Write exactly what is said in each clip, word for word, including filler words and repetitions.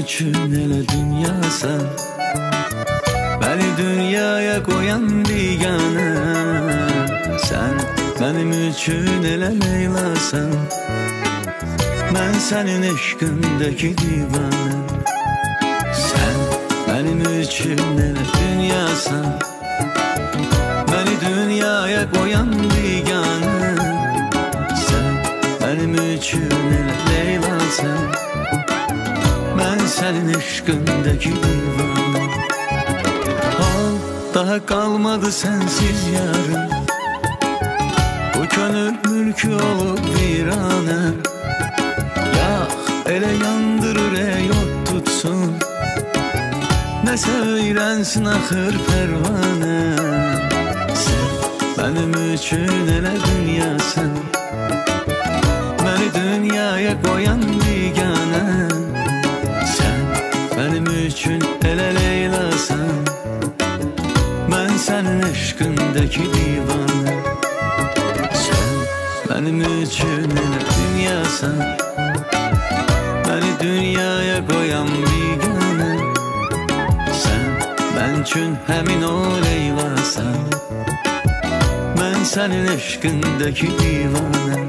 üçün elə dünyasan, məni dünyaya qoyan biganə. Sən mənim üçün elə Leylasan, mən sənin eşqindəki divanə. Sən mənim üçün elə dünyasan, məni dünyaya qoyan biganə. Sən mənim üçün elə Leylasan, mən sənin eşqindəki divanə. Hal daha qalmadı sənsiz yarım, bu könül mülkü olub viranə. Yax, elə yandırır ey ot tutsun, nəsə öyrənsin axır pərvanə. Sən mənim üçün elə dünyasan, məni dünyaya qoyan biganə. Sən mənim üçün elə Leylasan, mən sənin eşqindəki divanə. Sən mənim üçün elə dünyasan, məni dünyaya qoyan biganə. Sən mən üçün həmin o Leylasan, mən sənin eşqindəki divanə.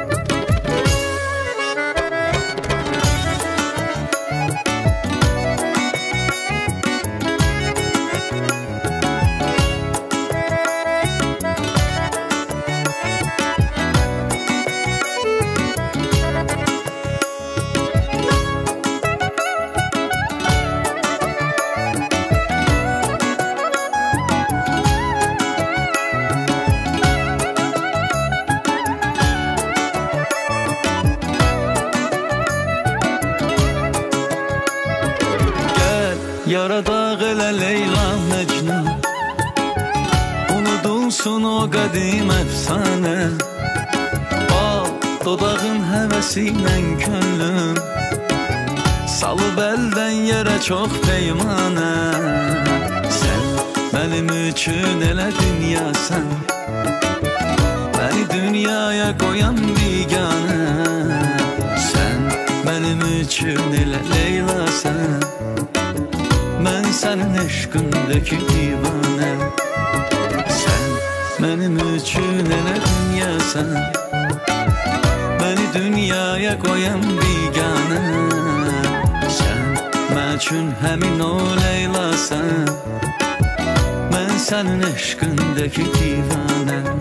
Yaradaq elə Leyla Məcnun, unudulsun o qədim əfsanə. Bal dodağın həvəsi ilə könlüm, salıb əldən yerə çox peymanə. Sən mənim üçün elə dünyasan, məni dünyaya qoyan biganə. Sən mənim üçün elə Leylasan, mən sənin eşqindəki divanə. Sən mənim üçün elə dünyasan, məni dünyaya qoyan biganə. Sən mən üçün həmin o Leylasan, mən sənin eşqindəki divanə.